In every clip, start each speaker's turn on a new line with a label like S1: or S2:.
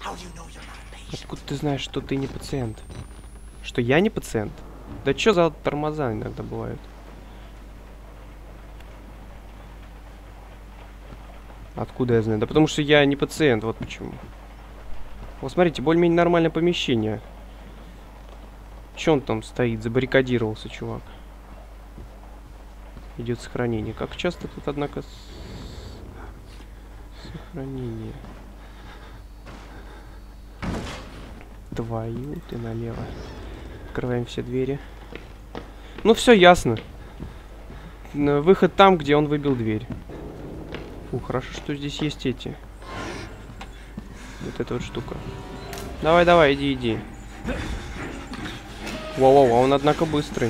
S1: Откуда ты знаешь, что ты не пациент? Что я не пациент? Да чё за тормоза иногда бывают? Откуда я знаю? Да потому что я не пациент, вот почему. Вот смотрите, более-менее нормальное помещение. Чё он там стоит? Забаррикадировался, чувак. Идет сохранение. Как часто тут, однако, сохранение. Твою ты налево. Открываем все двери. Ну, все ясно. Выход там, где он выбил дверь. Фу, хорошо, что здесь есть эти. Вот эта вот штука. Давай, давай, иди, иди. Воу-воу, а он, однако, быстрый.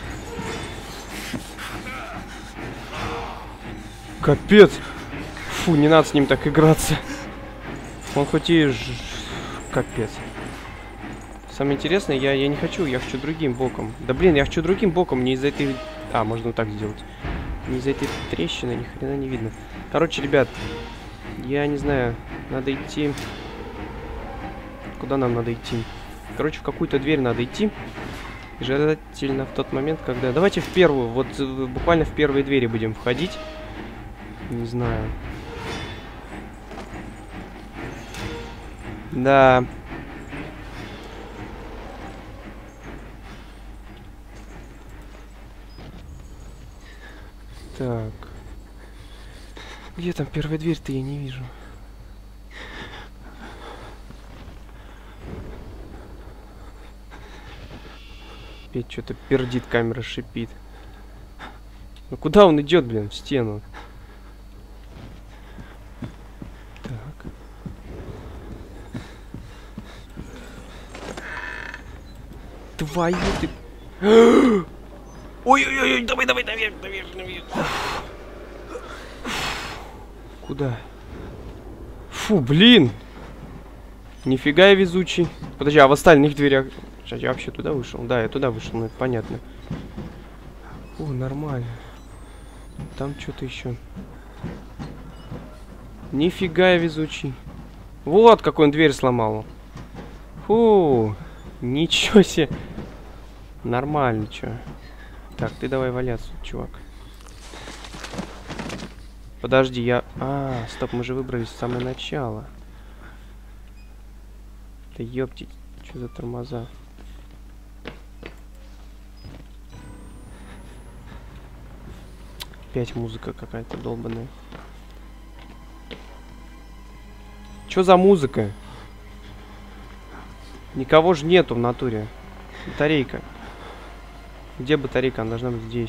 S1: Капец. Фу, не надо с ним так играться. Он хоть и... Капец. Самое интересное, я не хочу, я хочу другим боком. Да блин, я хочу другим боком, не из-за этой... А, можно вот так сделать. Не из-за этой трещины, ни хрена не видно. Короче, ребят, я не знаю, надо идти... Куда нам надо идти? Короче, в какую-то дверь надо идти. Желательно в тот момент, когда... Давайте в первую, вот буквально в первые двери будем входить. Не знаю. Да. Так. Где там первая дверь-то, я не вижу. Опять что-то пердит, камера шипит. Ну куда он идет, блин, в стену? Так. Твою ты... Ой-ой-ой, давай, давай, наверх, наверх, наверх. Куда? Фу, блин. Нифига я везучий. Подожди, а в остальных дверях... Сейчас я вообще туда вышел? Да, я туда вышел, ну это понятно. О, нормально. Там что-то еще. Нифига я везучий. Вот какой он дверь сломал. Фу. Ничего себе. Нормально, чё. Так, ты давай валяться, чувак. Подожди, я... А, стоп, мы же выбрались с самого начала. Да ёптить, что за тормоза? Опять музыка какая-то долбаная. Чё за музыка? Никого же нету в натуре. Батарейка. Где батарейка? Она должна быть здесь.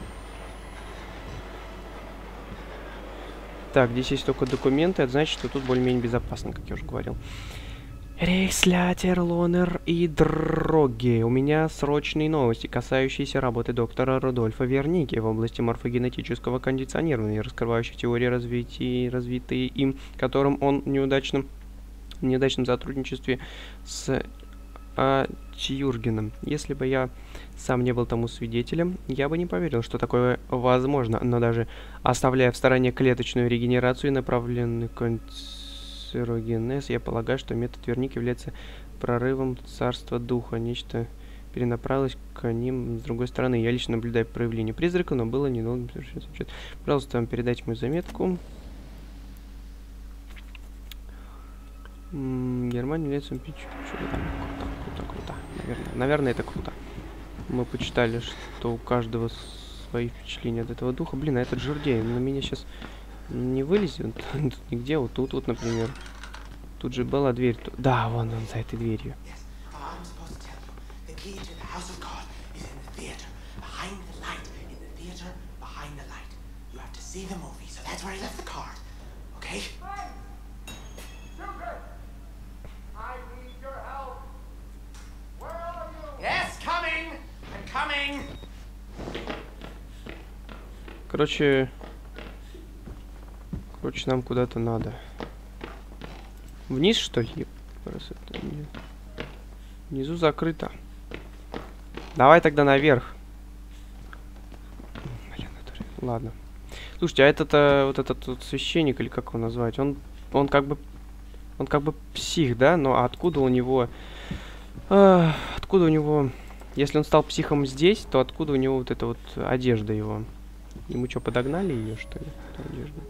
S1: Так, здесь есть только документы. Это значит, что тут более-менее безопасно, как я уже говорил. Рейхслятер, Лонер и Дроги. У меня срочные новости, касающиеся работы доктора Рудольфа Верники в области морфогенетического кондиционирования, раскрывающих теории развитые им, которым он в неудачном сотрудничестве с Тьюргеном. Если бы я сам не был тому свидетелем, я бы не поверил, что такое возможно, но даже оставляя в стороне клеточную регенерацию и направленный канцерогенез, я полагаю, что метод Верники является прорывом царства духа. Нечто перенаправилось к ним с другой стороны. Я лично наблюдаю проявление призрака, но было недолго. Пожалуйста, передайте мою заметку. Германия является круто. Наверное, это круто. Мы почитали, что у каждого свои впечатления от этого духа. Блин, а этот жердей на меня сейчас не вылезет. Тут нигде. Вот тут вот, например. Тут же была дверь. Да, вон он за этой дверью. Короче, нам куда-то надо. Вниз, что ли? Внизу закрыто. Давай тогда наверх. Блин, ладно. Слушайте, а этот вот этот вот священник, или как его назвать, он как бы Он как бы псих, да? Но откуда у него... откуда у него... Если он стал психом здесь, то откуда у него вот эта вот одежда его? Ему что, подогнали ее, что ли? Эту одежду?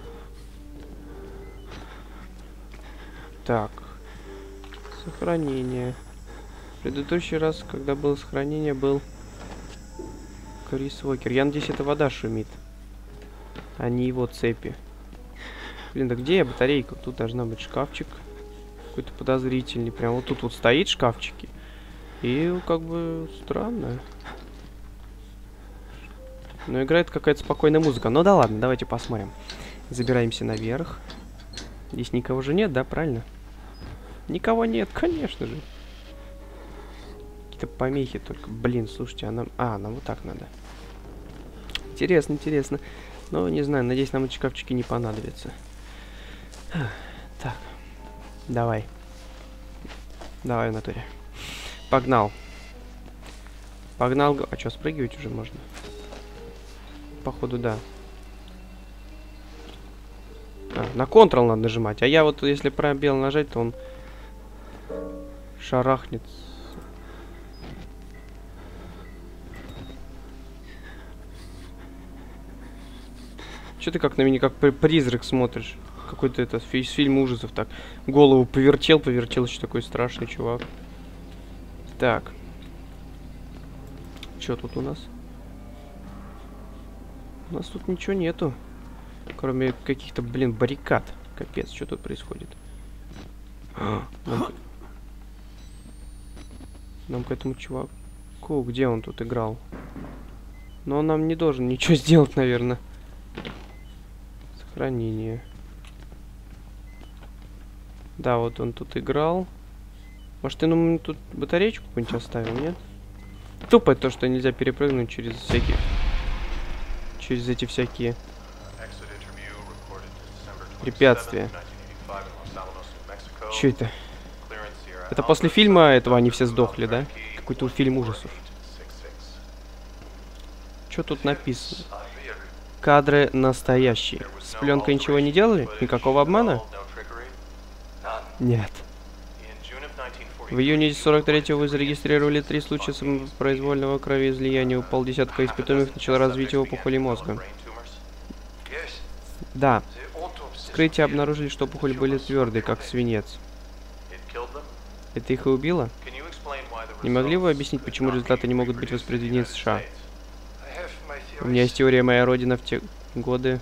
S1: Так. Сохранение. В предыдущий раз, когда было сохранение, был Крис Уокер. Я надеюсь, это вода шумит, а не его цепи. Блин, да где я батарейка? Тут должна быть шкафчик. Какой-то подозрительный. Прям вот тут вот стоит шкафчики. И как бы странно. Но играет какая-то спокойная музыка. Ну да ладно, давайте посмотрим. Забираемся наверх. Здесь никого же нет, да, правильно? Никого нет, конечно же. Какие-то помехи только. Блин, слушайте, нам вот так надо. Интересно, интересно. Но не знаю, надеюсь, нам эти шкафчики не понадобятся. Так. Давай. Давай, в натуре. Погнал. Погнал. А что, спрыгивать уже можно? Походу, да. На Ctrl надо нажимать. А я вот, если пробел нажать, то он шарахнет. Че ты как на меня, как призрак смотришь? Какой-то это из фильма ужасов так. Голову повертел, еще такой страшный чувак. Так. Что тут у нас? У нас тут ничего нету. Кроме каких-то, блин, баррикад. Капец, что тут происходит? Нам к этому чуваку... Где он тут играл? Но он нам не должен ничего сделать, наверное. Сохранение. Да, вот он тут играл. Может, ты нам тут батареечку какую-нибудь оставил, нет? Тупо то, что нельзя перепрыгнуть через всякие... Через эти всякие... препятствия. Че это? Это после фильма этого они все сдохли, да? Какой-то фильм ужасов. Что тут написано? Кадры настоящие. С пленкой ничего не делали? Никакого обмана? Нет. В июне 43-го вы зарегистрировали 3 случая самопроизвольного кровоизлияния. У полдесятка испытуемых начало развитие опухоли мозга. Да. Вскрытие обнаружили, что опухоли были твердые, как свинец. Это их и убило? Не могли вы объяснить, почему результаты не могут быть воспроизведены в США? У меня есть теория «Моя родина» в те годы.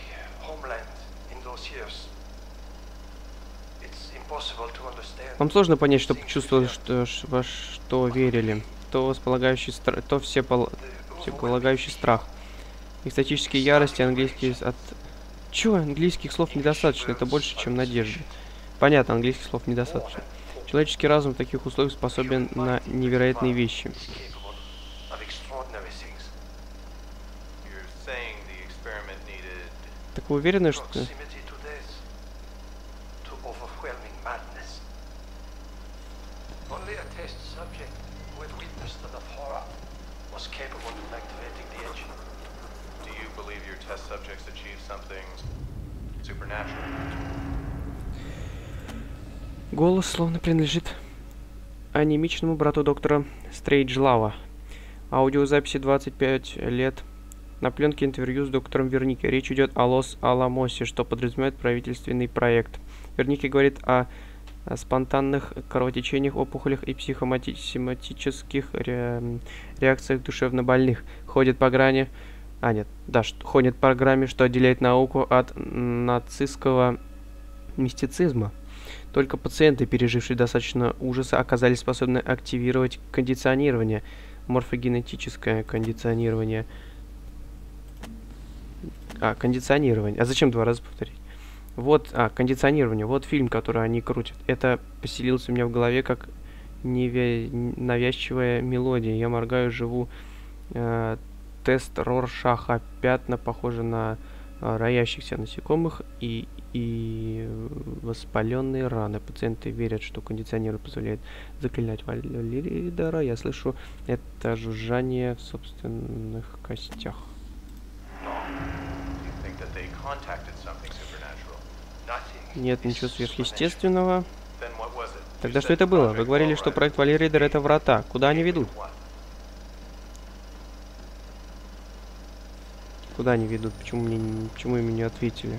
S1: Вам сложно понять, что чувствовали, во что верили. То всеполагающий страх. Экстатические ярости, английские от... Чего? Английских слов недостаточно, это больше, чем надежда. Понятно, английских слов недостаточно. Человеческий разум в таких условиях способен на невероятные вещи. Так вы уверены, что... Голос словно принадлежит анемичному брату доктора Стрейджлава. Аудиозаписи 25 лет. На пленке интервью с доктором Вернике. Речь идет о Лос-Аламосе, что подразумевает правительственный проект. Вернике говорит о спонтанных кровотечениях, опухолях и психосоматических реакциях душевнобольных. Ходит по грани... ходит по программе, что отделяет науку от нацистского мистицизма. Только пациенты, пережившие достаточно ужаса, оказались способны активировать кондиционирование. Морфогенетическое кондиционирование. Кондиционирование. А зачем 2 раза повторить? Вот, кондиционирование. Вот фильм, который они крутят. Это поселился у меня в голове как навязчивая мелодия. Я моргаю, живу. Тест Роршаха. Пятна похожи на роящихся насекомых и воспаленные раны. Пациенты верят, что кондиционер позволяет заклинать Валидара. Я слышу это жужжание в собственных костях. Нет ничего сверхъестественного. Тогда что это было? Вы говорили, что проект Валеридер — это врата. Куда они ведут? Куда они ведут? Почему им не ответили?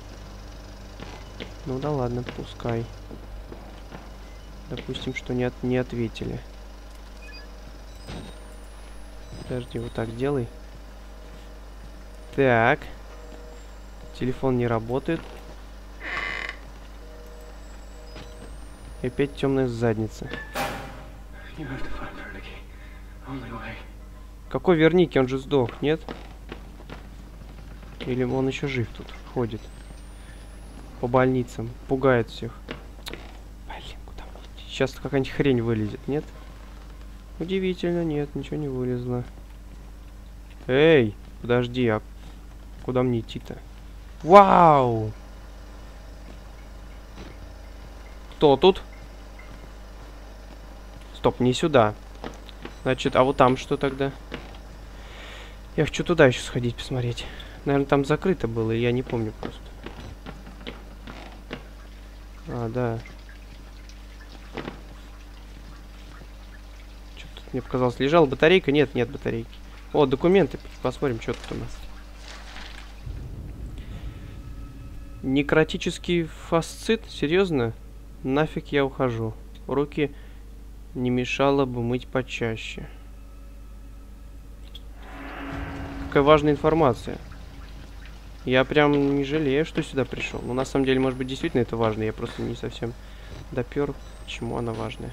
S1: Ну да ладно, пускай. Допустим, что не ответили. Подожди, вот так делай. Так. Телефон не работает. И опять темная задница. Какой Верники? Он же сдох, нет? Или он еще жив тут, ходит по больницам, пугает всех. Блин, куда? Сейчас какая-нибудь хрень вылезет, нет? Удивительно, нет, ничего не вылезло. Эй, подожди, а куда мне идти-то? Вау! Кто тут? Стоп, не сюда. Значит, а вот там что тогда? Я хочу туда еще сходить, посмотреть. Наверное, там закрыто было, и я не помню просто. А, да. Что-то тут мне показалось. Лежала батарейка? Нет, нет батарейки. О, документы. Посмотрим, что тут у нас. Некротический фасцит? Серьезно? Нафиг я ухожу. Руки не мешало бы мыть почаще. Какая важная информация. Я прям не жалею, что сюда пришел. Но на самом деле, может быть, действительно это важно. Я просто не совсем допер, почему она важная.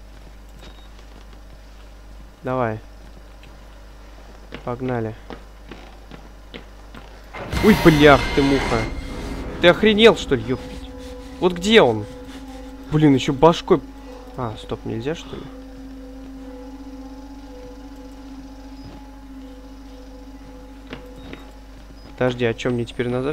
S1: Давай. Погнали. Ой, блях ты, муха. Ты охренел, что ли, ёптать? Вот где он? Блин, еще башкой... А, стоп, нельзя, что ли? Подожди, а чем мне теперь назад?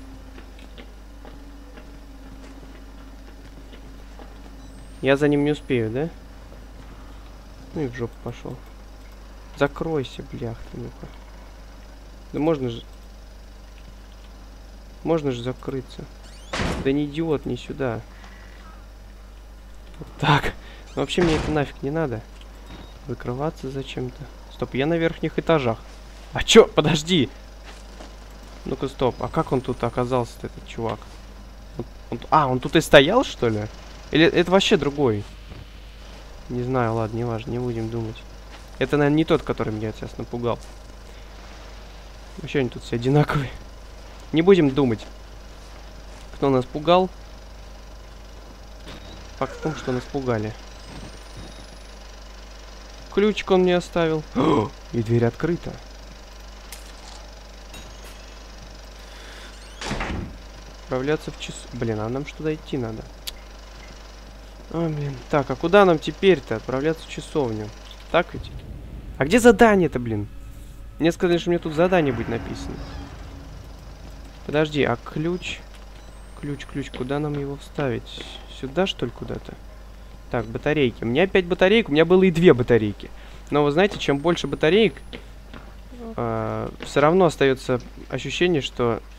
S1: Я за ним не успею, да? Ну и в жопу пошел. Закройся, блях ты, ну-ка. Да можно же... Можно же закрыться. Да не идиот, не сюда. Вот так. Но вообще мне это нафиг не надо. Выкрываться зачем-то. Стоп, я на верхних этажах. А чё? Подожди! Ну-ка, стоп. А как он тут оказался, этот чувак? Он тут и стоял, что ли? Или это вообще другой? Не знаю, ладно, не важно, не будем думать. Это, наверное, не тот, который меня сейчас напугал. Вообще они тут все одинаковые. Не будем думать, кто нас пугал. Факт в том, что нас пугали. Ключик он мне оставил. И дверь открыта. Отправляться в часу. Блин, а нам что-то идти надо. Ой, блин. Так, а куда нам теперь-то? Отправляться в часовню. Так ведь? А где задание-то, блин? Мне сказали, что мне тут задание будет написано. Подожди, а ключ? Ключ. Куда нам его вставить? Сюда, что ли, куда-то? Так, батарейки. У меня опять батарейка. У меня было и 2 батарейки. Но вы знаете, чем больше батареек, все равно остается ощущение, что